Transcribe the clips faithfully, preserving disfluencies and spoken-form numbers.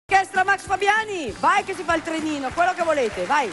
Orchestra Max Fabiani, vai che si fa il trenino, quello che volete, vai.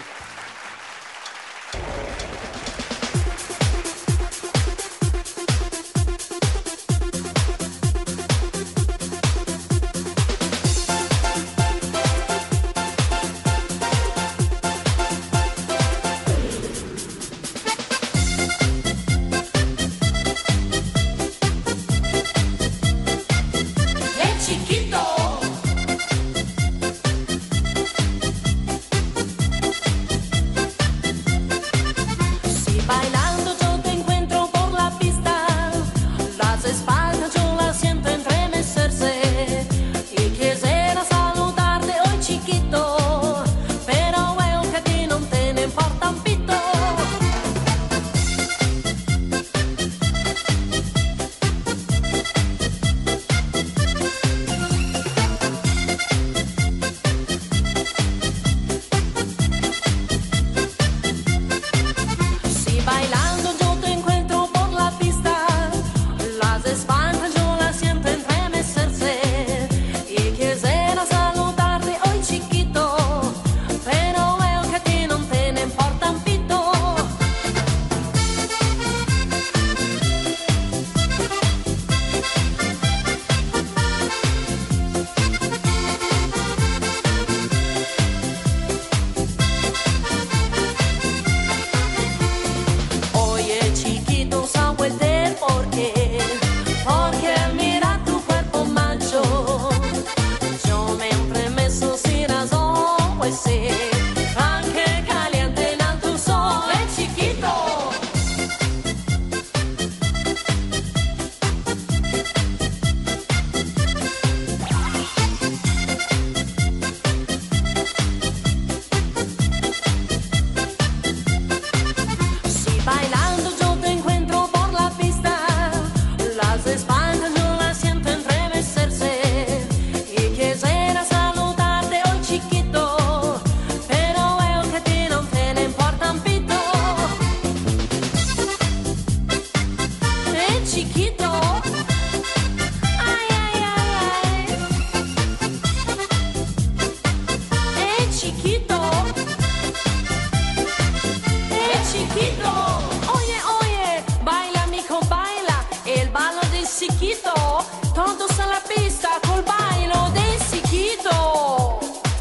Todos a la pista col bailo del chiquito.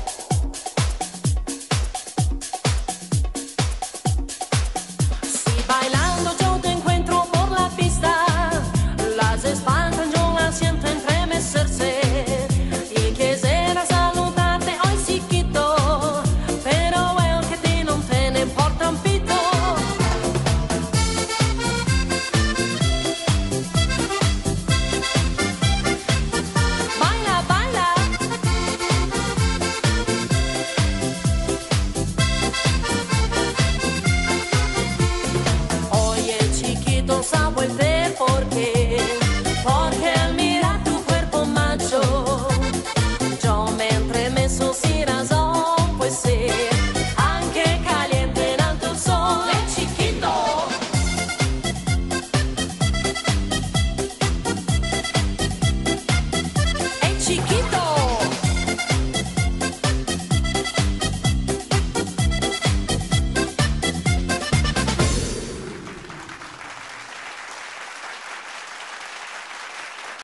Si bailando yo te encuentro por la pista, las espantan, yo las siento entremecerse y quisiera saludarte hoy chiquito, pero veo que a ti no te importa un pito. Vuelve